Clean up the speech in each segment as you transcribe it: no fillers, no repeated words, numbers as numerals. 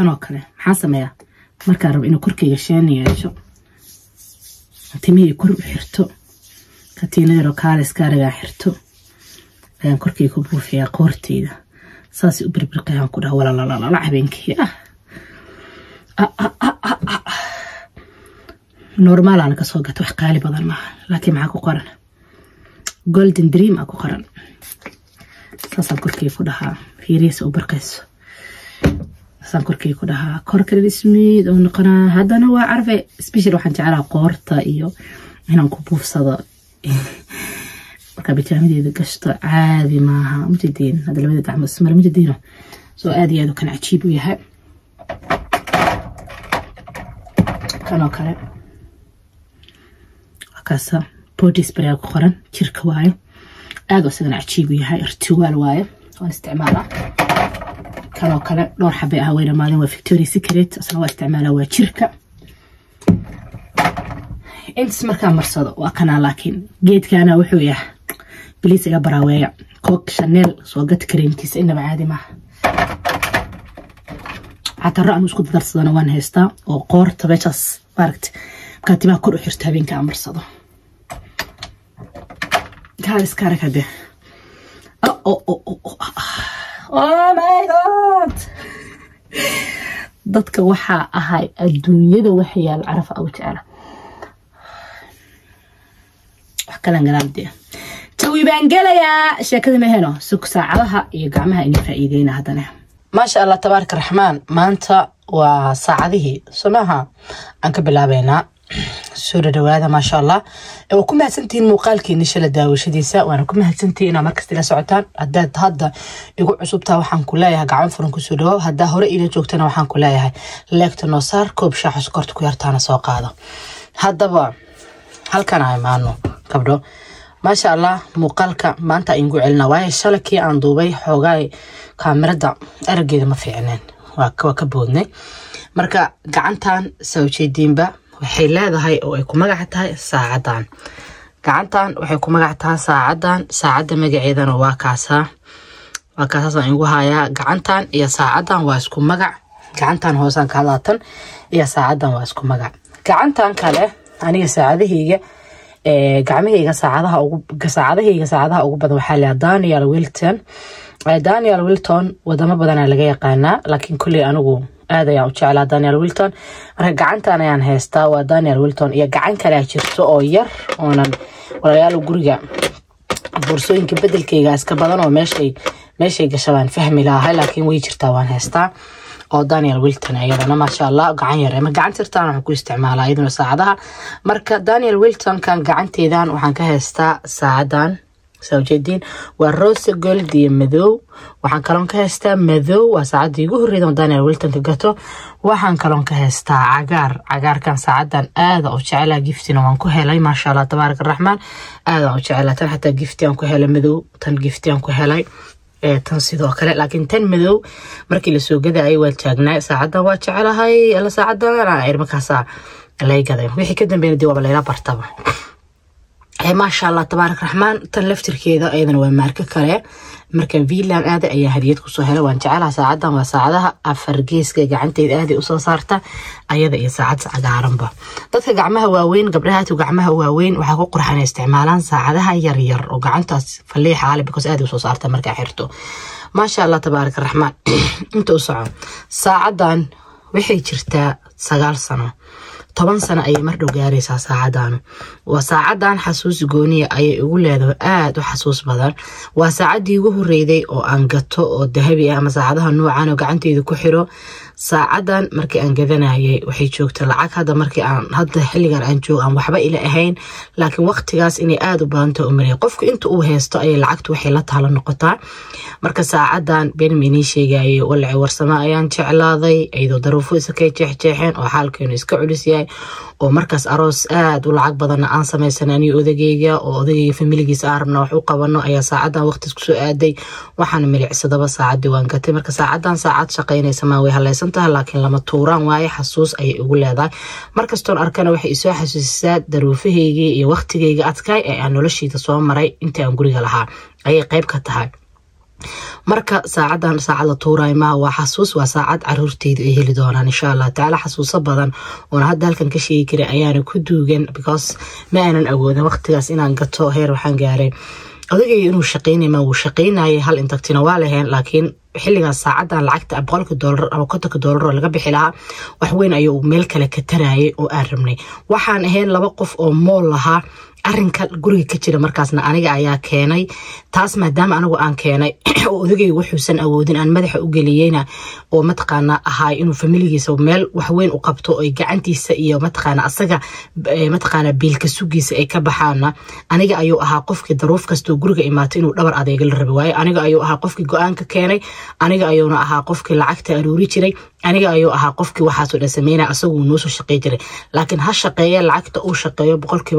kanoo kale maxaa sameeyaa markaan rabo inuu korkayga sheen yeesho timihii kor u xirto katiinadaro kaaliskaarigaa xirto ayaan korkayga ku buufiyaa qoorteyda saas u birbirqayaan ku dhaha walalalala habeenkii normaal aan ka soo gato wax qaali badan maaha laakiin maxaa ku qoran golden dream ku qoran saasaan korkayga ku dhahaa fiiriyasa u barqayso saasaan korkayga ku dhahaa korkale ismiid oo noqonaa haddana waa carfe special waxaan jeclaa qoorta iyo inaan ku buufsado marka bijaamadeeda gashto caadi maaha mujadiin hadda labada gacmood ismar mujadiino soo aad iyo aad u kan cajiib u yahay kanoo kale wakaasa body spray ku qoran jirka waayo aad isagana cajiib u yahay irtiwaal waayo waan isticmaalaa kanoo kale dhowr xabay ah wayna maalin waa Victoria's Secret asna waa isticmaalaa waa jirka inta markaa marsado waa kana laakiin geedkaana wuxuu yahay بليز إلى براوية كوك شانيل سوقت كريم كيس إنه بعادي معه حتى الرأي مش كنت درس أنا وان هستا وقور تبيشس باركت كاتبها كل حرتها بين كامر صدا كارس كارك هذا أوه ماي جاد ضدك وحى هاي الدنيا ده وحيا العرف أو تعالى وحكلا نقلام دي توي بانجليا شكل مهنو سوق ساعدها يقعمها إني فائدين هذا ما شاء الله تبارك الرحمن ما أنت وساعده سماها أنك بلا بينا سورة دوادة ما شاء الله وكم هالسنتين مقالكي نشل الداوي شديسة وأنا كم هالسنتين مركز تلا سعتان أداد هذا يقول عصوبتها وحن كلها قاعد فرنكو سودو هذا هو رأي جوكتنا وحن كلها لكن صار كوب شاح سكرت كويرتانا سوق هذا بقى هل كان عيمانو كبرو ما شاء الله مقالك ما أنت إنجو علنا واي شلكي عن دوبي حوجاي كاميرا أرجع ما في عنين وكبودني مركا قعنتان سوتشي دينبا وحيلها هاي أو يكون مجعتها ساعدان قعنتان وحيكون مجعتها ساعدان مجعيدا وواكاسا إنجو هاي قعنتان يا ساعدان واسكون مجع قعنتان هوسان كالاتن يا ساعدان واسكون مجع قعنتان كله أنا ساعده هي gacmahayga saacadaha ugu badan waxaa la Daniel Wilton wadamo badan laga yaqaanaa laakiin kulli anigu aad ayaan u jeclaa Daniel Wilton marka gacantan ayaan haystaa waa Daniel Wilton iyo gacan kale jirto oo yar oonan walaalayaal guriga boorsooyinka bedelkayga iska badan oo meeshay gashaan fahmi lahaa laakiin way jirtaa waan haystaa oo Daniel Wilton ayadana ma sha Allah gacan yar ama gacan tirtaan waxaan ku isticmaalaa iyaduna saacadaha marka Daniel Wilton kan gacanteedan waxaan ka haystaa saacadan soo jeedin waa rose gold iyo madow waxaan kaloon ka haystaa madow waa saacadii ugu horreeyay Daniel Wilton ka gato waxaan kaloon ka haystaa cagaarkan saacadan aad u jeclaa giftina waan ku helay ma sha Allah tabaarak الرحمن aad u jeclaa tan hatta gifti aan ku helay madow tan gifti aan ku helay tan sidoo kale laakiin tan madow markii la soo gaday waa taagnaa saacada waa jecelahay la saacada aan irmakaasa la gaday wixii ka dambeeyay waa la bartaba ما شاء الله تبارك الرحمن تلفتر كذا أيضا وماركة كله مركب فيلا هذا أي هدية كسهلة وأنت على ساعدها وساعدها أفرجيس كجعنتي هذه وصارته أيضا هي ساعد عرمبة تذكر جعمها واوين قبلها وجعمها واوين وحقوق رح نستعمالان ساعدها ير وجعنتها فليه حالة بكوس هذه وصارته مركب حرته ما شاء الله تبارك الرحمن أنتوا صعب ساعدان وحي جرتا 9 سنة 10 سنة أي مرة جاريسة ساعدان وساعدان حسوس جونية أي يقول هذا آد وحسوس بدر وساعد يجوه الريدي أو أنقطه أو الذهبي أما ساعدها النوعان وقعنتي ذو كحرو ساعدان مركي أنجذنا هي وحي شوك تلعك هذا مركي أن هذا حلي جر أنجو أم وحبا إلى أهين لكن وقت جاس إني آد وبانت أمري قفك أنت أوهست أي العقد وحيلتها على النقطة مركز ساعدان بين منيشي جاي ولا عور سماء شعلاضي أيضا ظروفه سكي جحجحين وحالك يسكعلسي oo markaas aroos aad u lacag badan aan sameysanaanay odagayga oo odagayga familigiisa arabna wax u qabano ayaa saacadan waqti isku soo aaday waxaan milicsadaba saacadii waan gatay marka saacadan saacad shaqeynaysa ma way halaysan tahay laakiin lama tuuraan waaye xasuus ay ugu leedahay markastoon arkana waxay isoo xasuusisaa daruufahayga iyo waqtigayga adkaay ee aan noloshayda soo maray inta aan guriga lahaa ayay qayb ka tahay marka saacadan saacada tuuray ma waa xasuus waa saacad caruurteyda ay heli doonaan insha Allah taala xasuuso badan oo hadda halkan ka sheegi karay ayaan ku duugan because ma aanan awoodin waqtigaas inaan gato heer waxaan gaaray odagay inuu shaqeynay ma uu shaqeynay hal intagtina waa lahayn laakiin xilligaas saacadan lacagta $100 ama $50 oo laga bixi lahaa wax weyn ayuu meel kale ka taraayay oo aan rabnay waxaan ahayn laba qof oo mool lahaa arrinka guriga ka jira markaasna aniga ayaa keenay taas maadaama anigu aan keenay oo odagay wuxuusan awoodin aan madaxa u galiyayna oo mataqaana ahaa inuu familigiisa meel wax weyn u qabto oo gacantiisa iyo mataqaana asaga mataqaana biilka sugiisa ay ka baxaana aniga ayuu ahaa qofkii daruuf kasto guriga imaatay inuu dhabar adeeg la rabay waaye aniga ayuu ahaa qofkii go'aanka keenay aniga ayuuna ahaa qofkii lacagta aruuri jiray aniga ayuu ahaa qofkii waxaas oo dhasameynaa asagu noo soo shaqeey jiray laakiin ha shaqeeyo lacagta uu shaqeeyo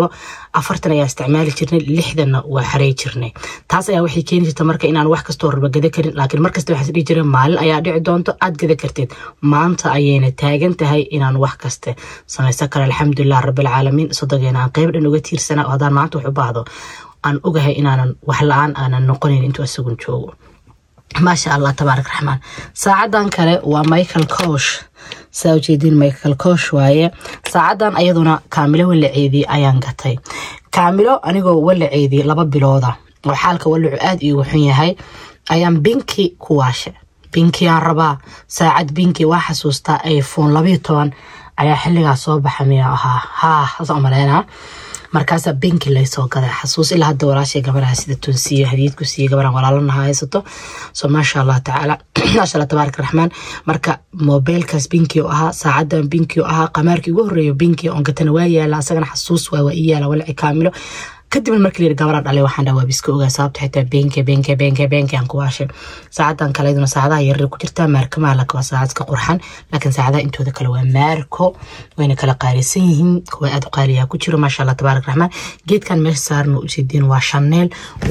40% ayaa isticmaali jirnay 60na waa xareey jirnay taas ayaa waxay keeni jirtay marka inaan wax kasto raba gada karin laakiin markasta waxa dhigi jiray maalin ayaa dhici doonto aad gada karteed maanta ayayna taagan tahay inaan wax kaste samaysan karo alxamdulillah rabbil caalamiin sadageena aan qayb dhan uga tiirsana oo hadaan maanta wax u baahdo aan ogahay inaanan wax la'aan aanan noqonin intuu asagu joogo ما شاء الله تبارك الرحمن ساعدان كله ومايكل كوش ساوجيدين مايكل كوش وايه ساعدان أيضنا كاملة ولا عيدي أيان قتي كاملة أنا ولا عيدي لبا بلوضة وحالك ولا عقاد يوحين هاي أيام بينكي كواشة بينكي عربا ساعد بينكي وحسوستا ايفون لبيتون أيا حلقة صوبة حميها ها زعمرينا markaas binki la soo gaday xasuus ilaa hadda walaashay gabadha sida tunsiyo hadiidku siiyay gabadhan walaalana haysato so ma sha Allah taala ma sha Allah tabarak rahman marka mobilkaas binki oo aha saacadan binki oo aha qamarkii ugu horeeyo binki oo gatana waa yaala asagana xasuus waa iyaala wala kaamilo kadib markii la gabadha dhalay waxaan dhawaa biska ogaa sababta xitaa binki aan ku waashay saacadan kale iduna saacadaha yar ku jirta marka ma la ka saacad ka qurxan laakiin saacadaha intooda kale waa marko wayna kala qaalisan yihiin kuwa aad u qaaliya ku jiro ma sha Allah tabarak rahman geedkan meesha saarno u sideen waa Chanel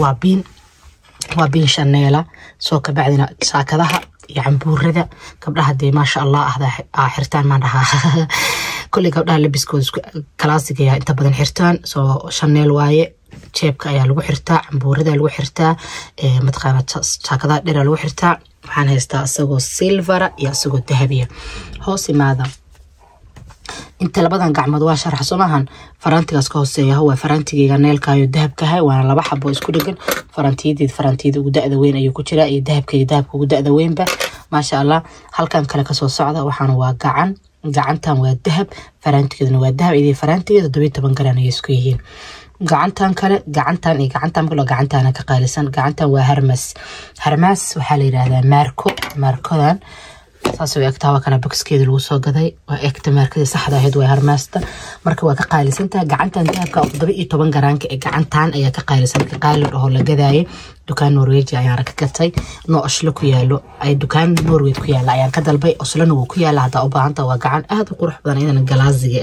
waa bin Chanel soo ka bacdina saakadaha iyo cambuurada gabdhaha de ma sha Allah xirtaan ma dhaha كل قبلها لبسكوز كلاسيك يا أنت بدن حرتان سو شانيل واي jeebka ayaa lagu xirtaa cambuurada lagu xirtaa matqaana jaakada dheer lagu xirtaa waxaan haystaa asagoo silver iyo asagoo dahabiya hoos imaada inta labadan gacmood waa sharax Soomahan farantigaas ka hooseeya waa farantigeyga neelkaayo dahabka hay waana laba xabo isku dhagan farantiida ugu da'da weyn ayuu ku jiraa iyo dahabka ugu da'da weynba ma sha Allah halkan kale ka soo socda waxaan waa gacantan waa dahab farantigeeduna waa dahab idii farantigeeda 17 garan ay isku yihiin gacantan kale gacantan kale gacantan ka qaalisan gacantan waa Hermes waxa la yiraahdaa markodan saasoo egtaa kana boxkeeda lagu soo gaday waa egta markada saxda ahayd waa Hermesta marka waa ka qaalisantaa gacantan dahabka 17 garanka ee gacantan ayaa ka qaalisan ka qaali oo la gadaayay dukaan Norway ayaan ka gatay noo ashlo ku yaalo ay dukaan Norway ku yaala ayaan ka dalbay aslana uu ku yaala hada u baahanta waa gacan aad u qurux badan inaan galaaziga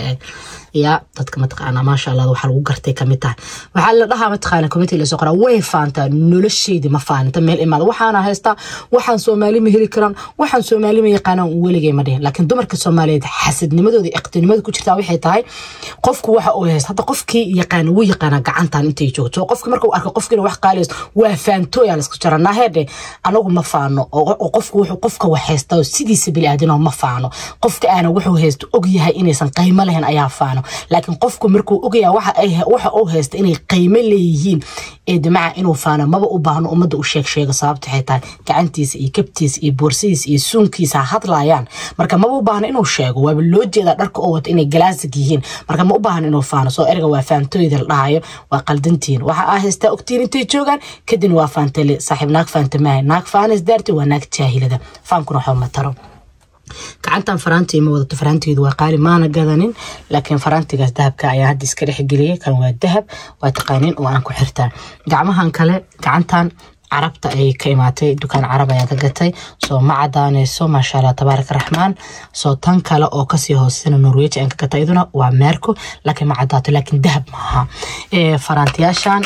يا dadka mataqaana ma sha Allah waxa lagu gartay kamita waxa la dhahaa mataqaana committee la soo qoraa way faanta nolosheedii ma faanta meel imaad waxaana haysta waxaan Soomaali ma heli karan waxaan Soomaali ma yaqaanaan weligay ma dheen laakiin dumarka Soomaaliyeed xasidnimadooda iqtinimada ku jirta waxay tahay qofku waxa uu haysta hada qofkii yaqaan gacantan intay joogto qofka marka uu arko qofkina wax qaaleys waa faanto yaa la isku jaranaa heede anagu ma faano oo qofka wax haysta sidiisa bilaadan ma faano qofka aana wuxuu haysto og yahay inaysan qiimo lahayn ayaa faano laakiin qofku markuu ogayaa waxa uu haysto inay qiimo leeyihiin ee damaca inuu faano maba u baahno umada u sheego sababta xitaa gacantiisa iyo kabtiisa iyo boorsidiisa iyo suunkiisa hadlaayaan marka maba u baahno inuu sheego waa loo jeeda dharka oo wata inay galaasig yihiin marka ma u baahno inuu faano soo erga waa faantooyda la dhahayo waa qaldantiin waxa haysta ogtiin intay joogan kadin waa faantale saaxiib naag faantamaay naag faanis daarti waa naag jaahilada faankuna waxa ma taro gacantan faranti ma wadato farantigeedu waa qaali maana gadanin laakiin farantigaas dahabka ayaa hadda iska dhex geliyay kan waa dahab waa taqaanin oo aan ku xirtaan gacmahan kale gacantan carabta ay ka imaatay dukaan carab ayaa ka gatay soo ma cadaanayso ma sha Allah tabarak rahman soo tan kale oo ka sii hoosina Norway aan ka gatay iduna waa Marco laakiin ma cadaato laakiin dahab maaha farantiyaashan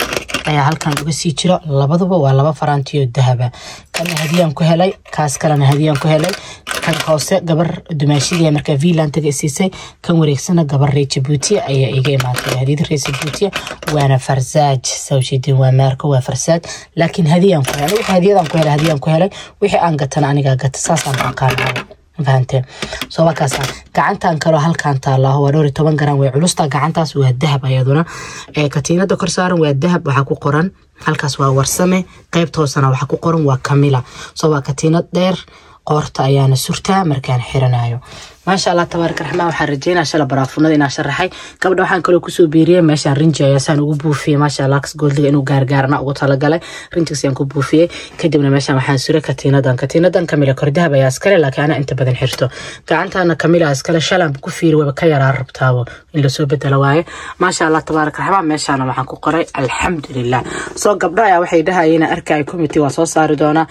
ayaa halkan uga sii jiro labaduba waa laba faraantiyo dahaba kana hadiyaan ku helay kaas kalena hadiyaan ku helay kan hoose gabar dumaashidii marka Vilan taga siisay kan wareegsana gabar reer Djibouti ayaa iga imaatay hadiyada reer Djibouti waana farsaaj sawjidin waa marka waa farsaaj laakiin hadiyaan ku helay hadiyaan ku helay wixii aan gatana aniga gata saasaan aqaanay فهمتي سو كاسا gacantan kale halkan taala waa 12 gram way culusta gacantaas waa dahab ayaduna katiinada kor saaran waa dahab waxa ku qoran halkaas waa warsame qaybta hoosana waxa ku qoran waa kamila soo waa katiinad dheer qoorta ayaana surtaa markaan xiranayo ما شاء الله تبارك الرحمن وحرجينا شلا برافونا دينا شرحي قبل waxaan kale ku soo biiriyay meeshan rinji ayaan ugu buufiyay ma sha Allah gooldiga inuu gaargaarna ugu tala galay rinjiga ku buufiyay kadibna meeshan waxaan suray katiinadan kamila kordahaba ayaa iskale laakiin ana inta badan xirto gacantana kamila iskale shalan ku fiiri waba ka yaraa rabtaabo in la soo bedelo waaye ma sha Allah تبارك الرحمن meeshan waxaan ku qoray alxamdulillah soo gabdha ayaa waxay dhahayeen arkay committee waa soo saari doona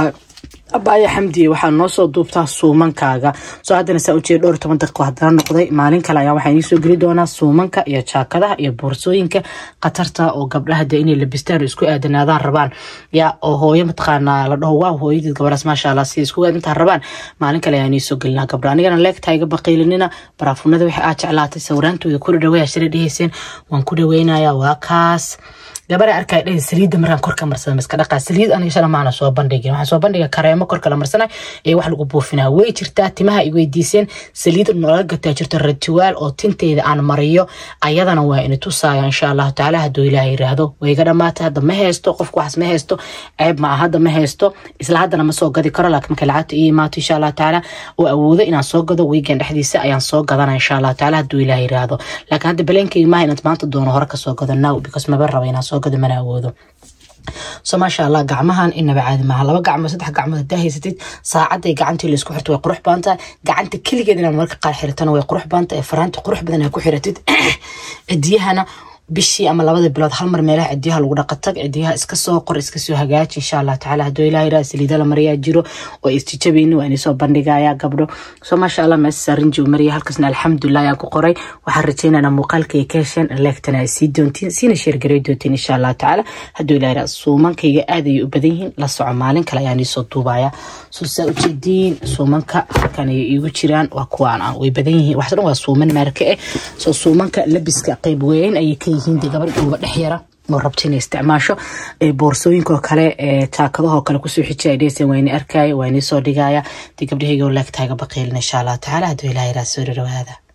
abaya xamdi waxaan noo soo duubtaa suumankaaga soo hadana saa u jeed 12 daqiiqo hadana noqday maalin kale ayaa waxaan soo geli doonaa suumanka iyo jaakadaha iyo boorsooyinka qatarta oo gabdhaha inay labistaan isku aadanaadaan rabaan ya oo hooyo matqaana la dhaho waa hooyadii gabadhaas ma sha Allah si isku aadinta rabaan maalin kale ayaan soo gelinaa gabdhaha anigana leegtayga baqiilinina baraafunada waxa aad jeclaatay sawiraantooda ku dhaweeyaa shir dhihiiseen waan ku dhaweynayaa waa kaas gabar arkay dheer saliida maraan korka marsan iska dhaqa saliid aniga shala maana soo bandhigay waxaan soo bandhigay kareemo korka la marsanay ee wax lagu buufinaa way jirtaa timaha ay weydiiseen saliid noola gataa jirto ritual oo tinteeda aan mariyo ayadana waa in tusaaya insha Allah taala haduu Ilaahay yiraahdo way iga dhamaatay hadda ma haysto qofku wax ma haysto ayb ma hadda ma haysto isla hadana ma soo gadi karo laakiin marka lacagta ii maato insha Allah taala oo awoodo inaan soo gado weekend dhexdiisa ayaan soo gadana insha Allah taala haduu Ilaahay yiraahdo laakiin hadda baleenkii ma inad maanta doono hore ka soo gadana because ma rabo inaan قد من أعوذه سو ما شاء الله قعمهان إنما عاد معها لو قعمة 3 قعمة داهي ستيد ساعدي قعنتي اللي اسكو حرت ويقروح بانتا قعنتي كل قدنا مرك قال حيرتنا ويقروح بانتا فرانت قروح بدنا كو حيرتد اديهنا بشي أما لبضي بلاد هالمر ميلاح اديها لو دقتك اديها اسكسو قر اسكسو هاجاج إن شاء الله تعالى هدو إلهي راس اللي دالا مريا جيرو واستيجابين واني سو بندقايا قبرو سو ما شاء الله مس رنجي ومريا هالكسنا الحمد لله ياكو قري وحرتينا انا مقالكي كيشن لكتنا سيدونتين سينا شير قريدونتين إن شاء الله تعالى هدو إلهي راس سومانكي آدي يبديهن لسو عمالين كلا يعني سو طوبايا سو ساوجدين سومانكا كان ييغو جيران وكوانا ويبديهن waxaan waa suuman markay soo suumanka labiska qayb weyn ay ka yihiin gabar uga dhaxyara oo rabtiin isticmaasho boorsooyinka kale taakadaha kale ku soo xijaydeysay wayna arkay wayna soo dhigaya gabdhahayga oo laagtaaga baqiilna insha Allah taala haduu Ilaahay raasoo dhawaada